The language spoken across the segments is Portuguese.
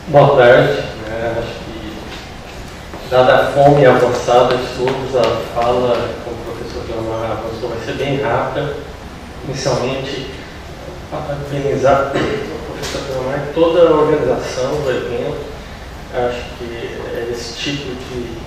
Boa tarde. Acho que, dada a fome avançada de todos, a fala com o professor Leomar avançou vai ser bem rápida. Inicialmente, parabenizar o professor Leomar e toda a organização do evento. Acho que é esse tipo de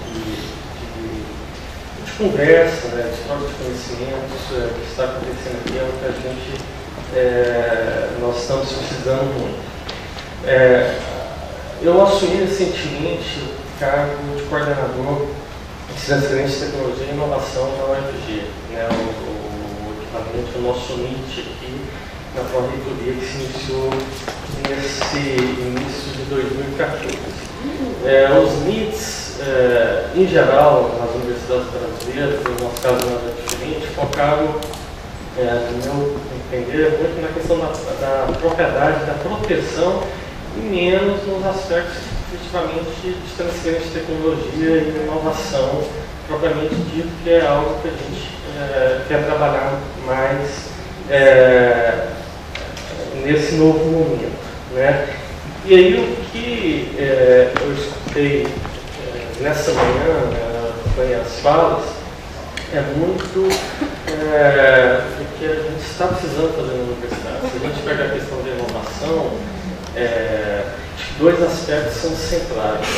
conversa, de troca de conhecimentos que está acontecendo aqui é o que a gente, nós estamos precisando muito. Eu assumi recentemente o cargo de coordenador de transferência de tecnologia e inovação na UFG, o equipamento, o nosso NIT aqui na Pró-Reitoria, que se iniciou nesse início de 2014. Os NITs, em geral, nas universidades brasileiras, no nosso caso nada diferente, focaram, no meu entender, muito na questão da propriedade, da proteção, e menos nos aspectos efetivamente de transferência de tecnologia e inovação, propriamente dito, que é algo que a gente quer trabalhar mais nesse novo momento. E aí o que eu escutei nessa manhã, acompanhei as falas, é muito do que a gente está precisando fazer na universidade. Se a gente pega a questão da inovação, dois aspectos são centrais.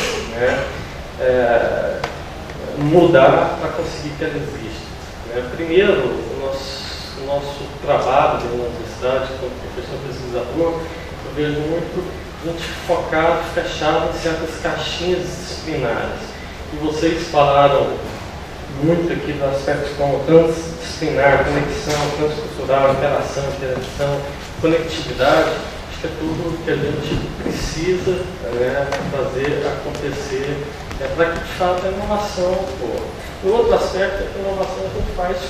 Mudar para conseguir que ela exista. Primeiro, o nosso trabalho dentro da universidade, como professor pesquisador, eu vejo muito a gente focado, fechado em certas caixinhas disciplinares. E vocês falaram muito aqui do aspecto como transdisciplinar, conexão, transcultural, interação, conectividade. É tudo que a gente precisa fazer acontecer para que, de fato, a inovação ocorra. O outro aspecto é que a inovação a gente faz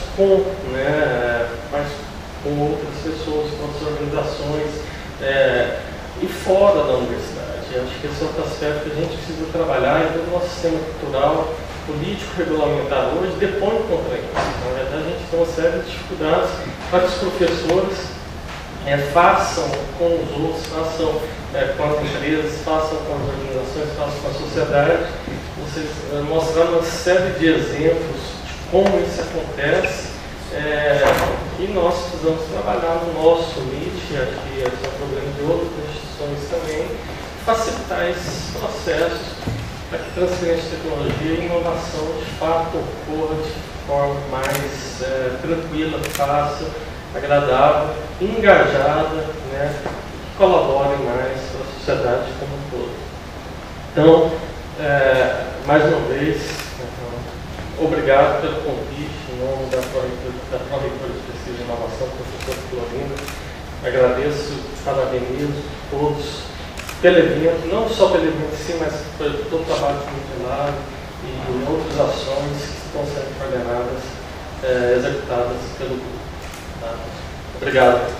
com outras pessoas, com outras organizações e fora da universidade. Eu acho que esse é outro aspecto que a gente precisa trabalhar e o nosso sistema cultural, político, regulamentar hoje depõe contra isso. Na verdade, a gente tem uma série de dificuldades para que os professores façam com os outros, façam com as empresas, façam com as organizações, façam com a sociedade. Vocês mostraram uma série de exemplos de como isso acontece e nós precisamos trabalhar no nosso NIT, aqui é um problema de outras instituições também, facilitar esses processos para que transferência de tecnologia e inovação de fato ocorra de forma mais tranquila, fácil, agradável, engajada, que colabore mais para a sociedade como um todo. Então, mais uma vez, obrigado pelo convite, em nome da Pró-Reitoria de Pesquisa e Inovação, professor Florindo. Agradeço, parabenizo todos pelo evento, não só pelo evento em si, mas por todo o trabalho comunitário e outras ações que estão sendo coordenadas, executadas pelo grupo. Obrigado.